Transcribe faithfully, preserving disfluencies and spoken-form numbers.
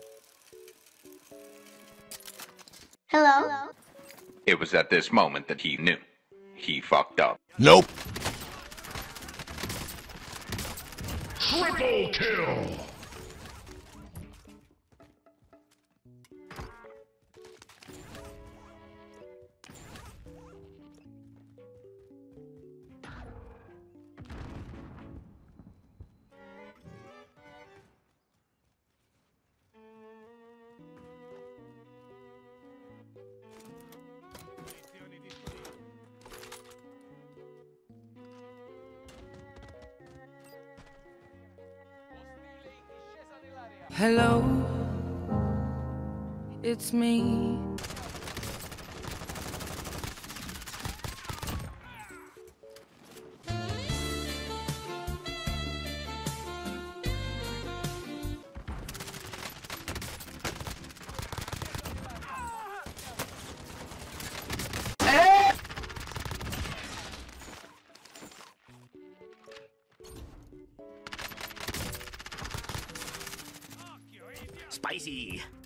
Hello? It was at this moment that he knew. He fucked up. Nope. Triple kill! Hello, it's me. Spicy.